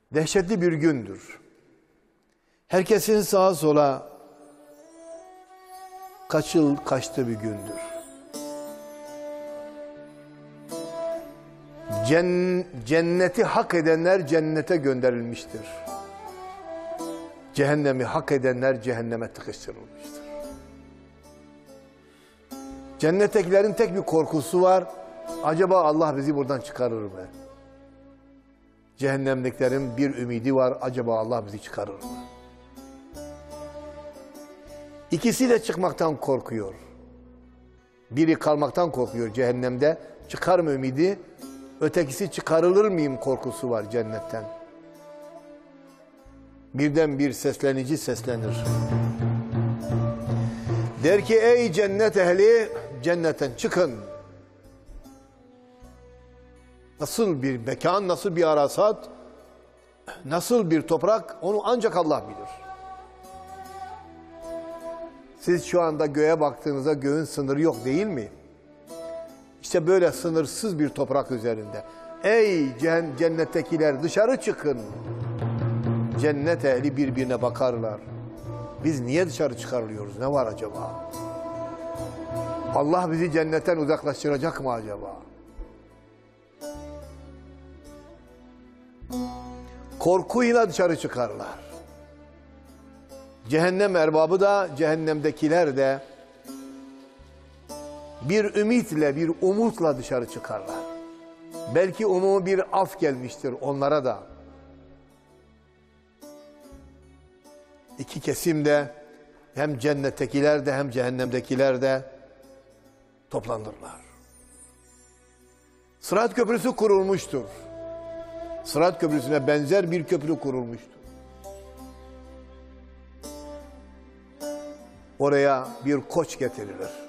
Dehşetli bir gündür. Herkesin sağa sola kaçtığı bir gündür. Cenneti hak edenler cennete gönderilmiştir. Cehennemi hak edenler cehenneme tıkıştırılmıştır. Cennettekilerin tek bir korkusu var. Acaba Allah bizi buradan çıkarır mı? Cehennemliklerin bir ümidi var. Acaba Allah bizi çıkarır mı? İkisi de çıkmaktan korkuyor. Biri kalmaktan korkuyor cehennemde. Çıkar mı ümidi? Ötekisi çıkarılır mıyım korkusu var cennetten. Birden bir seslenici seslenir. Der ki ey cennet ehli, cennetten çıkın. Nasıl bir mekan, nasıl bir arasat, nasıl bir toprak onu ancak Allah bilir. Siz şu anda göğe baktığınızda göğün sınırı yok değil mi? İşte böyle sınırsız bir toprak üzerinde. Ey cennettekiler dışarı çıkın. Cennet ehli birbirine bakarlar. Biz niye dışarı çıkarılıyoruz? Ne var acaba? Allah bizi cennetten uzaklaştıracak mı acaba? Korkuyla dışarı çıkarlar. Cehennem erbabı da, cehennemdekiler de bir ümitle, bir umutla dışarı çıkarlar. Belki umumi bir af gelmiştir onlara da. İki kesim de, hem cennettekiler de hem cehennemdekiler de toplanırlar. Sırat Köprüsü kurulmuştur. Sırat Köprüsü'ne benzer bir köprü kurulmuştur. Oraya bir koç getirilir.